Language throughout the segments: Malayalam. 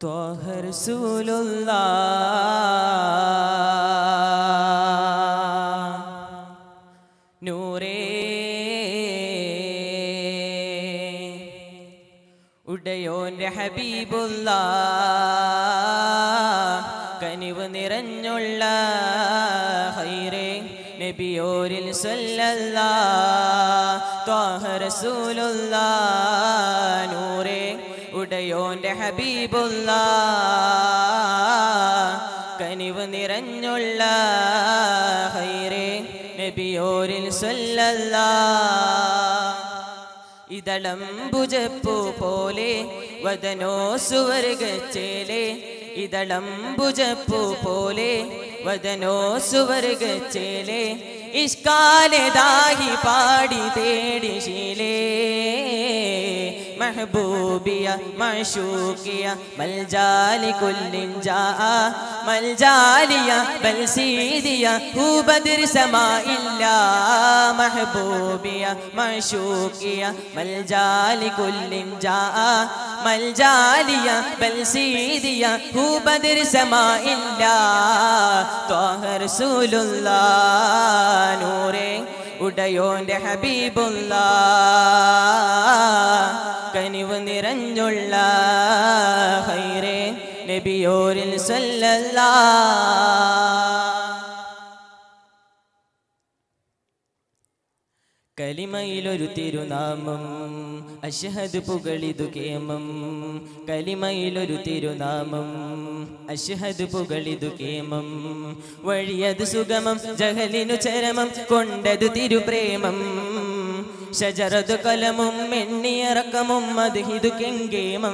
ത്വാഹ റസൂലുള്ളാഹ് നൂറേ ഉടയോന്റെ ഹബീബുല്ലാഹ് കനിവ് നിറഞ്ഞുള്ള ഖൈറേ നബിയോരിൽ സല്ലല്ലാഹ് ത്വാഹ റസൂലുള്ളാഹ് നൂറേ ഉടയോന്റെ ഹബീബുല്ലാഹ് കനിവ് നിറഞ്ഞുള്ള ഖൈറേ നബിയോരിൽ സല്ലല്ലാഹ് ഇതളം ഭുജപ്പൂ പോലെ വദനോ സുവർഗച്ചേലെ ഇതളം ഭുജപ്പൂ പോലെ വദനോ സുവർഗച്ചേലെ ഇഷ്കാലെ ദാഹി പാടി തേടി ശീലേ महबूबिया माशूकिया मलजाली कुल्लिन जाआ मलजालिया बलसीदिया हु बदर समा इल्ला महबूबिया माशूकिया मलजाली कुल्लिन जाआ मलजालिया बलसीदिया हु बदर समा इल्ला ത്വാഹ റസൂലുള്ളാഹ് നൂറേ ഉടയോന്റെ ഹബീബുല്ലാഹ് കനിവ് നിറഞ്ഞുള്ള ഖൈറേ നബിയോരിൽ സല്ലല്ലാഹ് കലിമയിലൊരു തിരുനാമം അശ്ഹദ് പുകളിതു കേമം കലിമയിലൊരു തിരുനാമം അശ്ഹദ് പുകളിതു കേമം വഴിയത് സുഗമം ജഹലിനു ചരമം കൊണ്ടതു തിരുപ്രേമം ഷജറതു കലമും എണ്ണിയറക്കമും മദ്ഹിദു കെങ്കേമം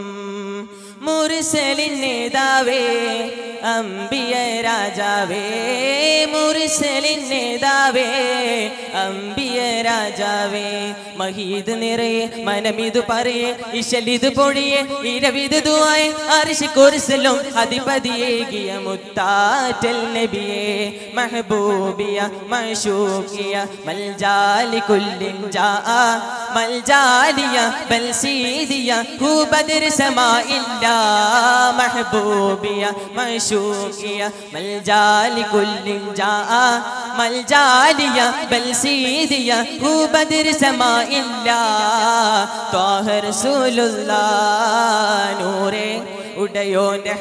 മുർസലിൻ നേതാവേ അംബിയ രാജാവേ മുർസലിൻ നേതാവേ അംബിയ രാജാവേ മഹീദ് നിറയെ മനമിതു പറയെ ഇശലിത് പൊഴിയെ ഇരവിത് ദുആയെ അർശ് കുർസിലും അധിപതിയേകിയ മുത്താറ്റൽ നബിയേ മഹബൂബിയ മശൂഖിയ മൽജാലി കുല്ലിൻ ജാഅ മൽജാലിയ ബൽസീദിയ ഹു ബദർ സമാ ഇല്ലാ മഹബൂബിയ മശൂഖിയ മൽജാലി കുല്ലിൻ ജാഅ മൽജാലിയ ബൽസീദിയ ഹു ബദർ സമാ ഇല്ലാ ത്വാഹ റസൂലുള്ളാഹ് നൂറേ ഉടയോന്റെ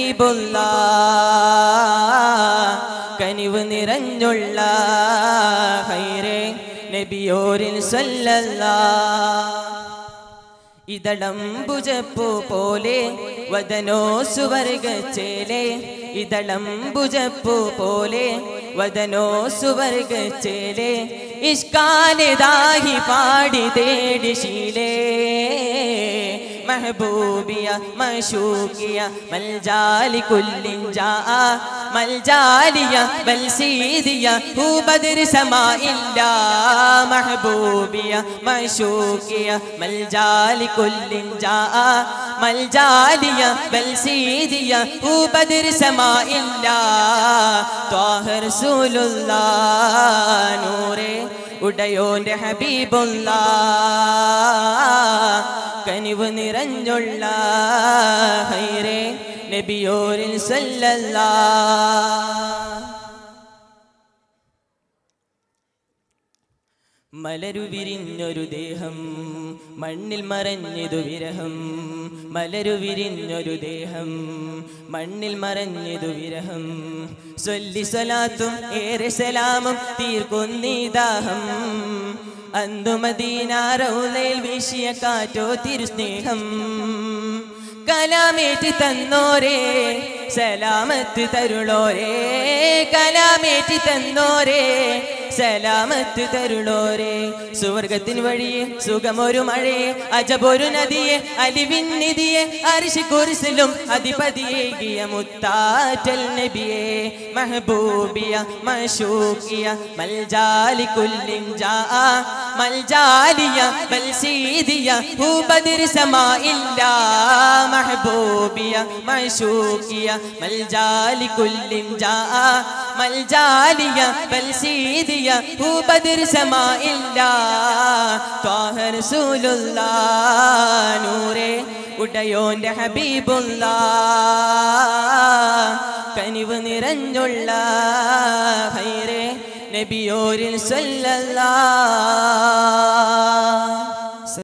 ഹബീബുല്ലാഹ് കനിവ് നിറഞ്ഞുള്ള ഖൈറേ നബിയോരിൽ സല്ലല്ലാഹ് ഇതളം ഭുജപ്പൂ പോലെ വദനോ സുവർഗച്ചേലെ ഇതളം ഭുജപ്പൂ പോലെ വദനോ സുവർഗച്ചേലെ ഇഷ്കാലെ ദാഹി പാടി തേടി ശീലേ महबूबिया मशूकिया मलजाली कुल्लिन जाआ मलजालिया बलसीदिया हु बदर समा इल्ला महबूबिया मशूकिया मलजाली कुल्लिन जाआ मलजालिया बलसीदिया हु बदर समा इल्ला ത്വാഹ റസൂലുള്ളാഹ് നൂറേ ഉടയോന്റെ ഹബീബുല്ലാഹ് കനിവ് നിറഞ്ഞുള്ള ഖൈറേ നബിയോരിൽ സല്ലല്ലാഹ് മലരു വിരിഞ്ഞൊരു ദേഹം മണ്ണിൽ മറഞ്ഞിതു വിരഹം മലരു വിരിഞ്ഞൊരു ദേഹം മണ്ണിൽ മറഞ്ഞിതു വിരഹം സ്വല്ലി സ്വലാത്തും ഏറെ സലാമും തീർക്കുന്നീ ദാഹം അന്തു മദീന റൗളയിൽ വീശിയ കാറ്റോ തിരുസ്നേഹം കലാമേറ്റി തന്നോരേ സലാമത്ത് തരുളോരേ കലാമേറ്റി തന്നോരേ സലാമത്ത് തരുളോരേ സുവർഗത്തിൻ വഴിയെ സുഖമൊരു മഴയെ അജബൊരു നദിയെ അലിവിൻ നിധിയെ അർശ് കുർസിലും അധിപതിയേകിയ മുത്താറ്റൽ നബിയേ മഹബൂബിയ മശൂഖിയ മൽജാലി കുല്ലിൻ ജാഅ മൽജാലിയ ബൽസീദിയ ഹു ബദർ സമാ ഇല്ലാ മഹബൂബിയ മശൂഖിയ മൽജാലി കുല്ലിൻ ജാഅ മൽജാലിയ ബൽസീദിയ ബദർ സമാഇല്ല ത്വാഹ റസൂലുള്ളാ നൂറേ ഉടയോന്റെ ഹബീബുള്ളാ കനിവ് നിറഞ്ഞുള്ള ഖൈറേ നബിയോരിൽ സല്ലല്ലാഹ്